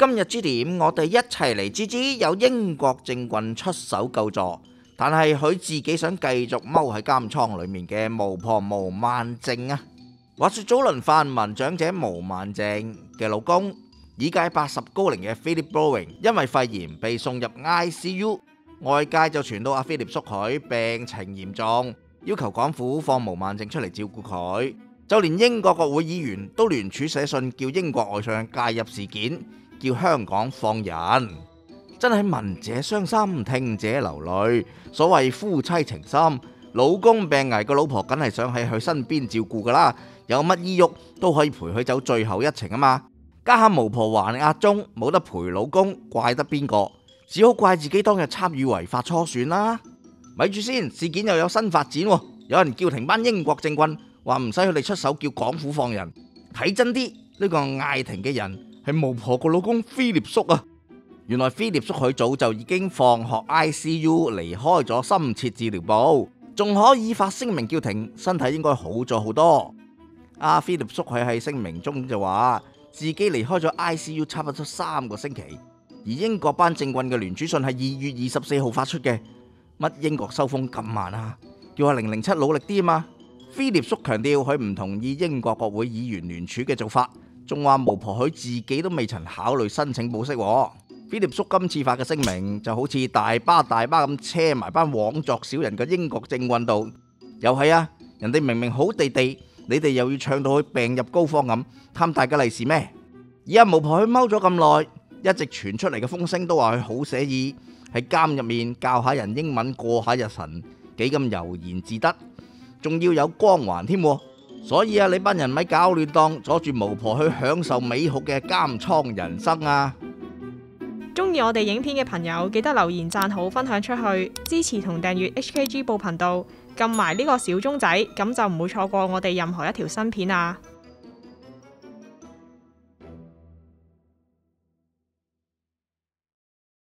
今日之點，我哋一齊嚟知知有英國政棍出手救助，但係佢自己想繼續踎喺監倉裏面嘅巫婆毛孟靜啊。話說早輪泛民長者毛孟靜嘅老公，已屆80高齡嘅 Philip Bowing 因為肺炎被送入 ICU， 外界就傳到阿 Philip 叔佢病情嚴重，要求港府放毛孟靜出嚟照顧佢。就連英國國會議員都聯署寫信叫英國外相介入事件，叫香港放人。真係聞者傷心，聽者流淚。所謂夫妻情深，老公病危個老婆梗係想喺佢身邊照顧噶啦，有乜醫郁都可以陪佢走最後一程啊嘛。家下巫婆還押中，冇得陪老公，怪得邊個？只好怪自己當日參與違法初選啦。咪住先，事件又有新發展喎，有人叫停班英國政棍，話唔使佢哋出手叫港府放人。睇真啲，呢個嗌停嘅人係巫婆個老公菲臘叔啊。原來菲臘叔佢早就已經放學 ICU 離開咗深切治療部，仲可以發聲明叫停，身體應該好咗好多。阿菲臘叔佢喺聲明中就話自己離開咗 ICU 差唔多3個星期，而英國班政棍嘅聯署信係2月24號發出嘅。乜英國收風咁慢啊？叫阿007努力啲啊嘛！菲臘叔強調佢唔同意英國國會議員聯署嘅做法，仲話巫婆佢自己都未曾考慮申請保釋。菲臘叔今次發嘅聲明就好似大巴咁車埋班枉作小人嘅英國政棍度，又係啊！人哋明明好地地，你哋又要唱到佢病入膏肓咁，貪大家利是咩？而阿巫婆佢踎咗咁耐，一直傳出嚟嘅風聲都話佢好寫意，喺監入面教下人英文過下日神，幾咁悠然自得，仲要有光環添。所以啊，你班人咪搞亂檔，阻住巫婆去享受美好嘅監倉人生啊！ 中意我哋影片嘅朋友，記得留言讚好、分享出去，支持同訂閱 HKG 報頻道，撳埋呢個小鐘仔，咁就唔會錯過我哋任何一條新片啊！